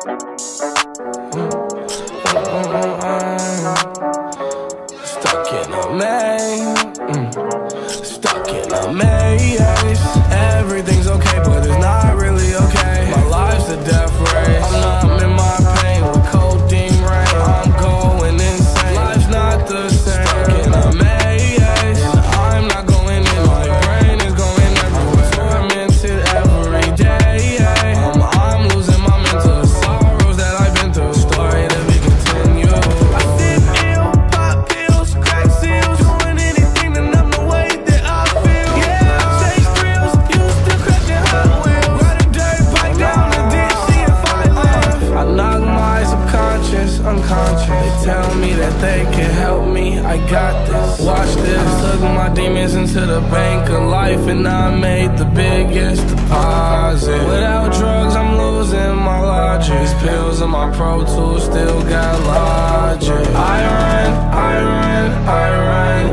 Stuck in a maze, stuck in a maze. Everything's okay, but it's not really okay. My life's a death race. I'm not in my pain with codeine rain. I'm going insane. Life's not the same. Stuck in a maze, and I'm not going in. My brain is going everywhere. Tormented every day. I'm losing my mental sorrows that I've been through. Story to be continued. I sit ill, pop pills, crack seals, doing anything to numb the way that I feel. Yeah, I chase thrills, used to crashing Hot Wheels. Ride a dirt bike down the ditch, see if I live. I knock my subconscious unconscious. They tell me that they can help me, I got this. Watch this, took my demons into the bank of life, and I made the biggest deposit. Without drugs, I'm losing my logic. These pills in my Pro Tools still got logic. I run,